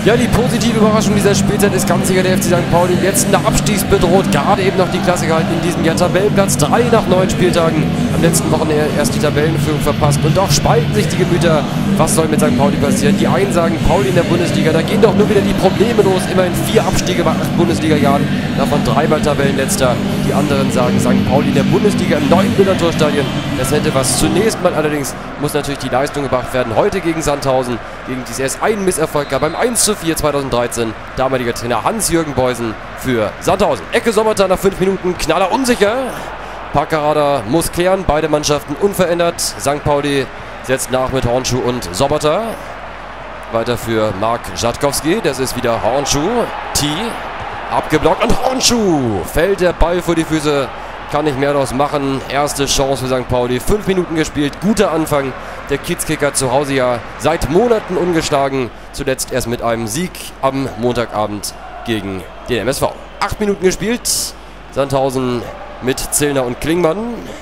Ja, die positive Überraschung dieser Spielzeit ist ganz sicher der FC St. Pauli. Jetzt in der Abstiegsbedroht, gerade eben noch die Klasse gehalten in diesem Jahr. Tabellenplatz 3 nach 9 Spieltagen. Am letzten Wochenende erst die Tabellenführung verpasst. Und doch spalten sich die Gemüter. Was soll mit St. Pauli passieren? Die einen sagen, Pauli in der Bundesliga, da gehen doch nur wieder die Probleme los. Immerhin 4 Abstiege bei 8 Bundesliga-Jahren, davon 3-mal Tabellenletzter. Die anderen sagen, St. Pauli in der Bundesliga im neuen Millantor-Stadion. Das hätte was. Zunächst mal allerdings muss natürlich die Leistung gebracht werden. Heute gegen Sandhausen, gegen die es erst einen Misserfolg gab beim 1:4 2013. Damaliger Trainer Hans-Jürgen Beusen für Sandhausen. Ecke Sommerter nach 5 Minuten, Knaller unsicher. Parkerada muss klären, beide Mannschaften unverändert. St. Pauli setzt nach mit Hornschuh und Sobotta. Weiter für Mark Rzadkowski, das ist wieder Hornschuh. T, abgeblockt und Hornschuh. Fällt der Ball vor die Füße, kann nicht mehr daraus machen. Erste Chance für St. Pauli, 5 Minuten gespielt, guter Anfang. Der Kiezkicker zu Hause ja seit Monaten ungeschlagen. Zuletzt erst mit einem Sieg am Montagabend gegen den MSV. 8 Minuten gespielt, Sandhausen mit Zillner und Klingmann.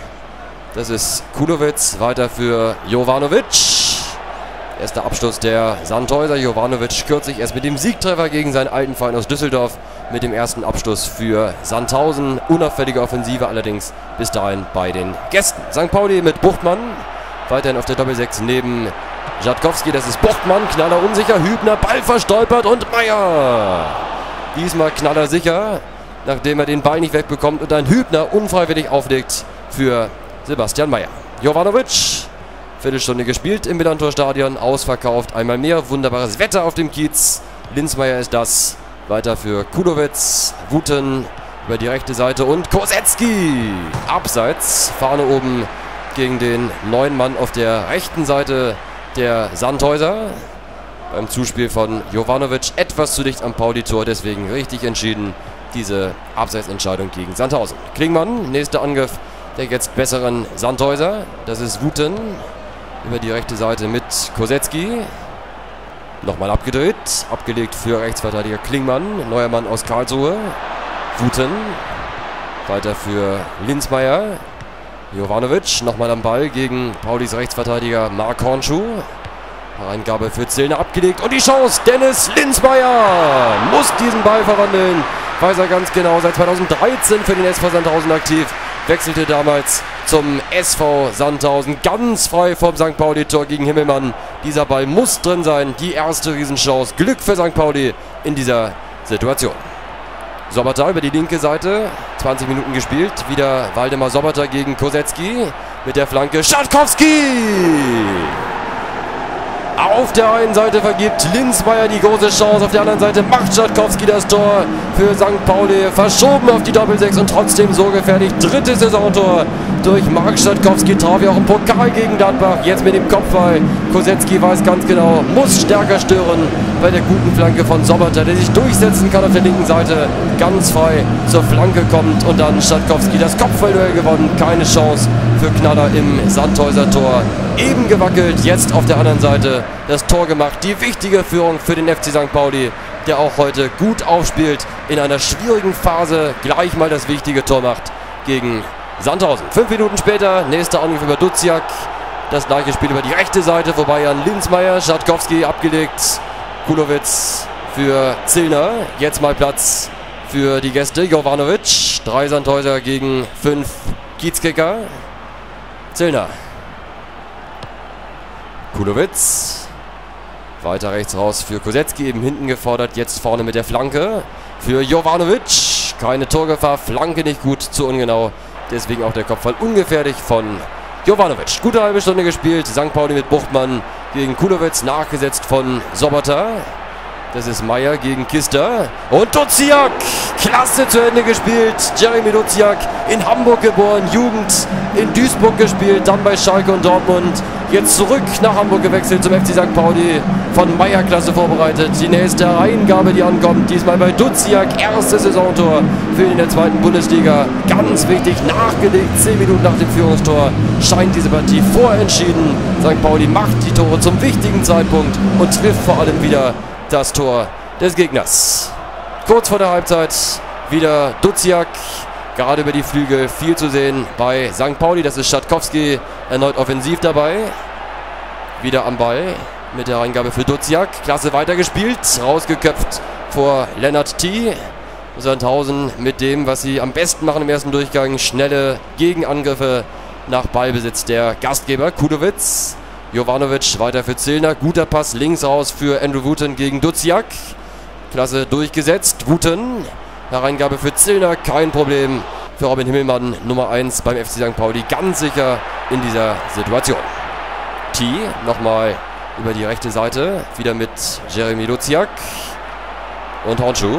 Das ist Kulowitz, weiter für Jovanovic. Erster Abschluss der Sandhäuser. Jovanovic kürzlich erst mit dem Siegtreffer gegen seinen alten Verein aus Düsseldorf. Mit dem ersten Abschluss für Sandhausen. Unauffällige Offensive allerdings bis dahin bei den Gästen. St. Pauli mit Buchtmann. Weiterhin auf der Doppelsechs neben Rzadkowski. Das ist Buchtmann. Knaller unsicher. Hübner. Ball verstolpert und Meier. Diesmal Knaller sicher, nachdem er den Ball nicht wegbekommt und dann Hübner unfreiwillig auflegt für Sebastian Meier. Jovanovic. Viertelstunde gespielt im Millantor-Stadion. Ausverkauft. Einmal mehr. Wunderbares Wetter auf dem Kiez. Linsmeier ist das. Weiter für Kulowitz. Wuten über die rechte Seite und Kosetzki. Abseits. Fahne oben gegen den neuen Mann auf der rechten Seite der Sandhäuser. Beim Zuspiel von Jovanovic etwas zu dicht am Pauli-Tor. Deswegen richtig entschieden diese Abseitsentscheidung gegen Sandhausen. Klingmann, nächster Angriff der jetzt besseren Sandhäuser. Das ist Wuten über die rechte Seite mit Kosetzki. Nochmal abgedreht. Abgelegt für Rechtsverteidiger Klingmann. Neuer Mann aus Karlsruhe. Wuten. Weiter für Linsmeier. Jovanovic nochmal am Ball gegen Paulis Rechtsverteidiger Mark Hornschuh. Reingabe für Zillner abgelegt. Und die Chance. Dennis Linsmeier muss diesen Ball verwandeln. Weiß er ganz genau. Seit 2013 für den SV Sandhausen aktiv. Wechselte damals zum SV Sandhausen. Ganz frei vom St. Pauli-Tor gegen Himmelmann. Dieser Ball muss drin sein. Die erste Riesenchance. Glück für St. Pauli in dieser Situation. Sobotta über die linke Seite. 20 Minuten gespielt. Wieder Waldemar Sobotta gegen Kosetzki. Mit der Flanke Rzadkowski. Auf der einen Seite vergibt Linsmeier die große Chance. Auf der anderen Seite macht Rzadkowski das Tor für St. Pauli. Verschoben auf die Doppelsechs und trotzdem so gefährlich. Drittes Saisontor durch Mark Rzadkowski. Traf ja auch im Pokal gegen Gladbach. Jetzt mit dem Kopfball. Kosetzki weiß ganz genau, muss stärker stören bei der guten Flanke von Sobotta, der sich durchsetzen kann auf der linken Seite. Ganz frei zur Flanke kommt und dann Rzadkowski das Kopfballduell gewonnen. Keine Chance für Knaller im Sandhäuser Tor. Eben gewackelt, jetzt auf der anderen Seite das Tor gemacht. Die wichtige Führung für den FC St. Pauli, der auch heute gut aufspielt. In einer schwierigen Phase gleich mal das wichtige Tor macht gegen Sandhausen. 5 Minuten später, nächster Angriff über Duziak. Das gleiche Spiel über die rechte Seite, vorbei an Linsmeier. Rzadkowski abgelegt. Kulowitz für Zillner. Jetzt mal Platz für die Gäste. Jovanovic. 3 Sandhäuser gegen 5 Kiezkicker. Zillner. Kulowitz. Weiter rechts raus für Kosetzki, eben hinten gefordert. Jetzt vorne mit der Flanke für Jovanovic. Keine Torgefahr, Flanke nicht gut, zu ungenau. Deswegen auch der Kopfball ungefährlich von Jovanovic. Gute halbe Stunde gespielt. St. Pauli mit Buchtmann gegen Kulowitz, nachgesetzt von Sobotta. Das ist Meier gegen Kister. Und Duziak. Klasse zu Ende gespielt. Jeremy Duziak, in Hamburg geboren, Jugend in Duisburg gespielt, dann bei Schalke und Dortmund. Jetzt zurück nach Hamburg gewechselt zum FC St. Pauli. Von Meier klasse vorbereitet. Die nächste Reingabe, die ankommt. Diesmal bei Duziak. Erstes Saisontor für ihn in der 2. Bundesliga. Ganz wichtig, nachgelegt. 10 Minuten nach dem Führungstor scheint diese Partie vorentschieden. St. Pauli macht die Tore zum wichtigen Zeitpunkt und trifft vor allem wieder das Tor des Gegners. Kurz vor der Halbzeit wieder Duziak. Gerade über die Flügel viel zu sehen bei St. Pauli. Das ist Rzadkowski erneut offensiv dabei. Wieder am Ball. mit der Eingabe für Duziak. Klasse weitergespielt, rausgeköpft vor Lennart T. Sandhausen mit dem, was sie am besten machen im ersten Durchgang. Schnelle Gegenangriffe nach Ballbesitz der Gastgeber. Kudowitz, Jovanovic weiter für Zillner. Guter Pass links raus für Andrew Wooten gegen Duziak. Klasse durchgesetzt. Wooten, Hereingabe für Zillner, kein Problem für Robin Himmelmann, Nummer 1 beim FC St. Pauli. Ganz sicher in dieser Situation. T nochmal über die rechte Seite. Wieder mit Jeremy Duziak und Hornschuh.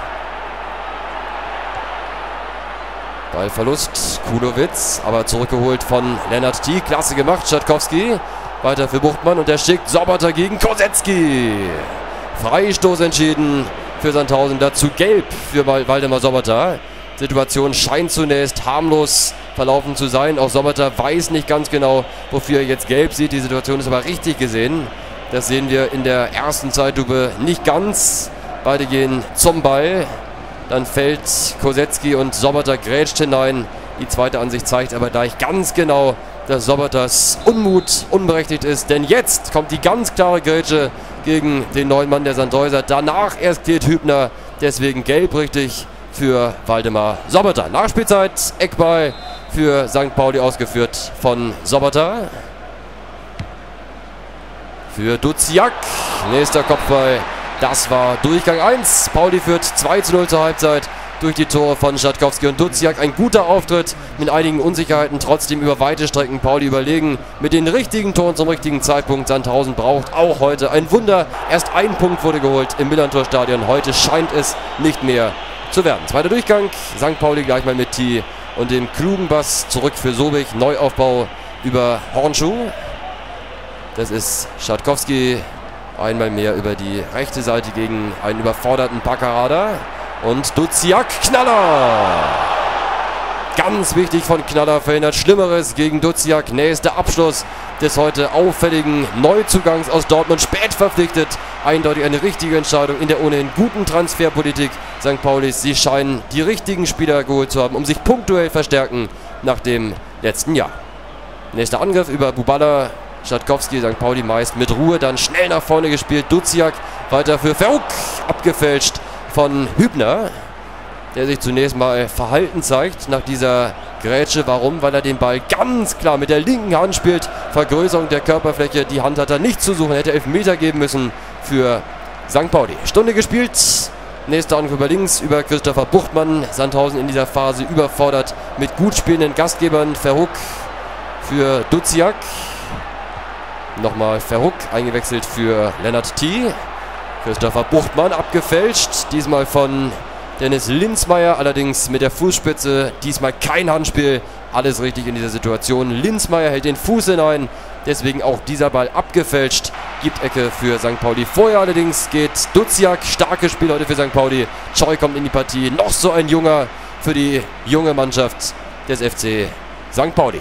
Ballverlust, Kulowitz, aber zurückgeholt von Lennart T. Klasse gemacht, Schatkowski. Weiter für Buchtmann und der schickt Sobotta gegen Kosetzki. Freistoß entschieden für Sandhausen, dazu gelb für Waldemar Sobotta. Situation scheint zunächst harmlos verlaufen zu sein. Auch Sobotta weiß nicht ganz genau, wofür er jetzt gelb sieht. Die Situation ist aber richtig gesehen. Das sehen wir in der ersten Zeitlupe nicht ganz. Beide gehen zum Ball. Dann fällt Kosetzki und Sobotta grätscht hinein. Die zweite Ansicht zeigt aber gleich ganz genau, dass Sobottas Unmut unberechtigt ist. Denn jetzt kommt die ganz klare Grätsche gegen den neuen Mann der Sandhäuser. Danach erst geht Hübner. Deswegen gelb richtig für Waldemar Sobotta. Nachspielzeit, Eckball für St. Pauli ausgeführt von Sobotta. Für Duziak. Nächster Kopfball. Das war Durchgang 1. Pauli führt 2:0 zur Halbzeit durch die Tore von Schatkowski und Duziak. Ein guter Auftritt mit einigen Unsicherheiten, trotzdem über weite Strecken Pauli überlegen. Mit den richtigen Toren zum richtigen Zeitpunkt. Sandhausen braucht auch heute ein Wunder. Erst ein Punkt wurde geholt im Millerntor-Stadion. Heute scheint es nicht mehr zu werden. Zweiter Durchgang. St. Pauli gleich mal mit T und dem klugen Pass zurück für Sobich. Neuaufbau über Hornschuh. Das ist Schatkowski. Einmal mehr über die rechte Seite gegen einen überforderten Paccarada. Und Duziak, Knaller! Ganz wichtig von Knaller, verhindert Schlimmeres gegen Duziak. Nächster Abschluss des heute auffälligen Neuzugangs aus Dortmund. Spät verpflichtet. Eindeutig eine richtige Entscheidung in der ohnehin guten Transferpolitik St. Paulis. Sie scheinen die richtigen Spieler geholt zu haben, um sich punktuell verstärken nach dem letzten Jahr. Nächster Angriff über Bubala. Schatkowski, St. Pauli meist mit Ruhe, dann schnell nach vorne gespielt. Duziak weiter für Verhoek, abgefälscht von Hübner, der sich zunächst mal verhalten zeigt nach dieser Grätsche. Warum? Weil er den Ball ganz klar mit der linken Hand spielt. Vergrößerung der Körperfläche, die Hand hat er nicht zu suchen, hätte Elfmeter geben müssen für St. Pauli. Stunde gespielt, nächster Angriff über links über Christopher Buchtmann. Sandhausen in dieser Phase überfordert mit gut spielenden Gastgebern. Verhoek für Duziak. Nochmal Verhoek eingewechselt für Lennart T. Christopher Buchtmann abgefälscht. Diesmal von Dennis Linsmeier. Allerdings mit der Fußspitze. Diesmal kein Handspiel. Alles richtig in dieser Situation. Linsmeier hält den Fuß hinein. Deswegen auch dieser Ball abgefälscht. Gibt Ecke für St. Pauli. Vorher allerdings geht Duziak. Starkes Spiel heute für St. Pauli. Choi kommt in die Partie. Noch so ein Junger für die junge Mannschaft des FC St. Pauli.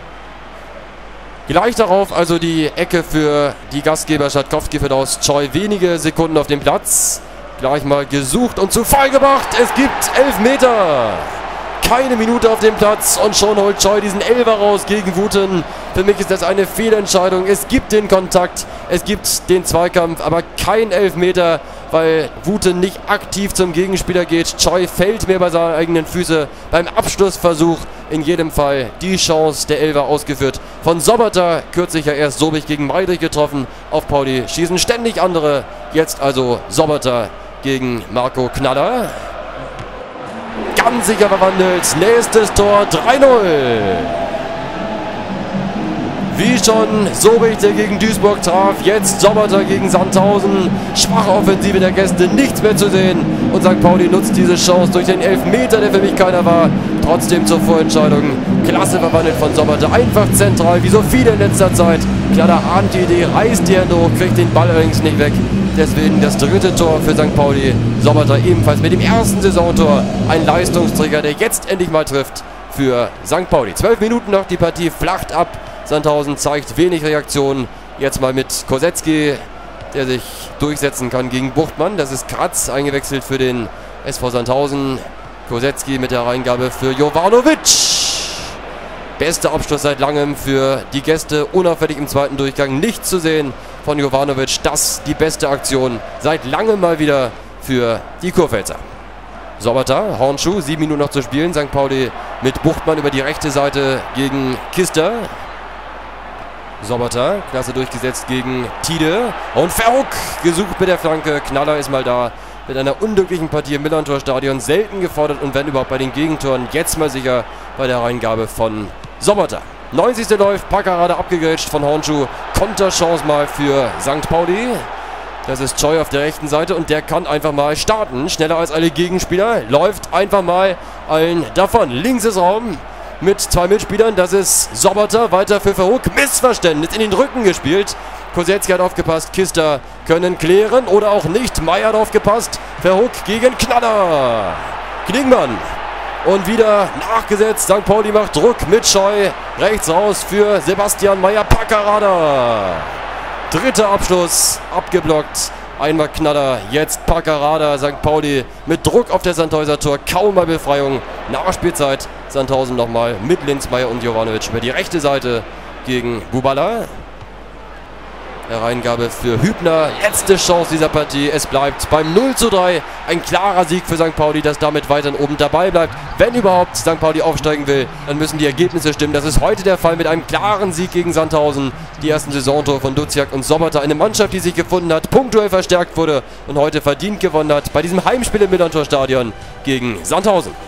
Gleich darauf also die Ecke für die Gastgeber. Schatkowski führt aus. Choi wenige Sekunden auf dem Platz. Gleich mal gesucht und zu Fall gebracht. Es gibt Elfmeter. Keine Minute auf dem Platz und schon holt Choi diesen Elfer raus gegen Wooten. Für mich ist das eine Fehlentscheidung. Es gibt den Kontakt, es gibt den Zweikampf, aber kein Elfmeter, weil Wooten nicht aktiv zum Gegenspieler geht. Choi fällt mehr bei seinen eigenen Füßen beim Abschlussversuch. In jedem Fall die Chance, der Elfer ausgeführt von Sobotta. Kürzlich ja erst Sobich gegen Meidrich getroffen. Auf Pauli schießen ständig andere. Jetzt also Sobotta gegen Marco Knaller. Ganz sicher verwandelt. Nächstes Tor 3:0. Wie schon Sobich, der gegen Duisburg traf. Jetzt Sobotta gegen Sandhausen. Schwache Offensive der Gäste, nichts mehr zu sehen. Und St. Pauli nutzt diese Chance durch den Elfmeter, der für mich keiner war. Trotzdem zur Vorentscheidung. Klasse verwandelt von Sobotta. Einfach zentral, wie so viele in letzter Zeit. Knaller ahnt die Idee, reißt die Hände hoch, kriegt den Ball allerdings nicht weg. Deswegen das dritte Tor für St. Pauli. Sobotta ebenfalls mit dem ersten Saisontor. Ein Leistungsträger, der jetzt endlich mal trifft für St. Pauli. 12 Minuten noch, die Partie flacht ab. Sandhausen zeigt wenig Reaktion. Jetzt mal mit Kosetzki, der sich durchsetzen kann gegen Buchtmann. Das ist Kratz, eingewechselt für den SV Sandhausen. Kosetzki mit der Reingabe für Jovanovic. Bester Abschluss seit langem für die Gäste. Unauffällig im zweiten Durchgang. Nicht zu sehen von Jovanovic. Das die beste Aktion seit langem mal wieder für die Kurpfälzer. Sobota, Hornschuh, 7 Minuten noch zu spielen. St. Pauli mit Buchtmann über die rechte Seite gegen Kister. Sobota, klasse durchgesetzt gegen Tide. Und Verhoek gesucht mit der Flanke. Knaller ist mal da. Mit einer unglücklichen Partie im Millerntor-Stadion. Selten gefordert und wenn überhaupt bei den Gegentoren. Jetzt mal sicher bei der Reingabe von Sobota. 90. läuft, Packerade abgegrätscht von Hornschuh. Konterchance mal für St. Pauli. Das ist Choi auf der rechten Seite und der kann einfach mal starten. Schneller als alle Gegenspieler. Läuft einfach mal allen davon. Links ist Raum mit 2 Mitspielern. Das ist Sobota. Weiter für Verhoek. Missverständnis in den Rücken gespielt. Kosetzky hat aufgepasst. Kister können klären oder auch nicht. Meyer hat aufgepasst. Verhoek gegen Knaller. Klingmann. Und wieder nachgesetzt. St. Pauli macht Druck mit Scheu. Rechts raus für Sebastian Meyer. Packerada. Dritter Abschluss. Abgeblockt. Einmal Knaller. Jetzt Packerada. St. Pauli mit Druck auf der Sandhäuser Tor. Kaum mal Befreiung. Nachspielzeit. Sandhausen nochmal mit Linzmeier und Jovanovic über die rechte Seite gegen Bubala. Hereingabe für Hübner. Letzte Chance dieser Partie. Es bleibt beim 0:3. Ein klarer Sieg für St. Pauli, das damit weiterhin oben dabei bleibt. Wenn überhaupt St. Pauli aufsteigen will, dann müssen die Ergebnisse stimmen. Das ist heute der Fall mit einem klaren Sieg gegen Sandhausen. Die ersten Saisontore von Duziak und Sobota. Eine Mannschaft, die sich gefunden hat, punktuell verstärkt wurde und heute verdient gewonnen hat bei diesem Heimspiel im Millerntor-Stadion gegen Sandhausen.